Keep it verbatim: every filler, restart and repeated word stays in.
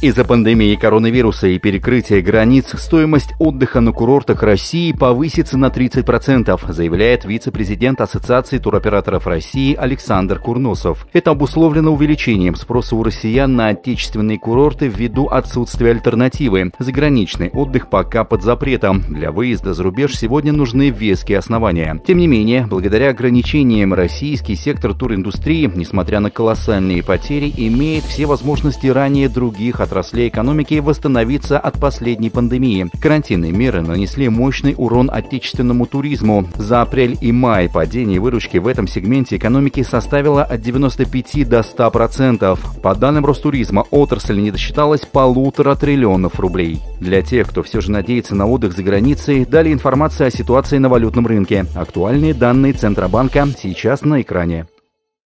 Из-за пандемии коронавируса и перекрытия границ стоимость отдыха на курортах России повысится на тридцать процентов, заявляет вице-президент Ассоциации туроператоров России Александр Курносов. Это обусловлено увеличением спроса у россиян на отечественные курорты ввиду отсутствия альтернативы. Заграничный отдых пока под запретом. Для выезда за рубеж сегодня нужны веские основания. Тем не менее, благодаря ограничениям российский сектор туриндустрии, несмотря на колоссальные потери, имеет все возможности ранее других отраслей отраслей экономики восстановиться от последней пандемии. Карантинные меры нанесли мощный урон отечественному туризму. За апрель и май падение выручки в этом сегменте экономики составило от девяноста пяти до ста процентов. По данным Ростуризма, отрасль не досчиталась полутора триллионов рублей. Для тех, кто все же надеется на отдых за границей, далее информация о ситуации на валютном рынке. Актуальные данные Центробанка сейчас на экране.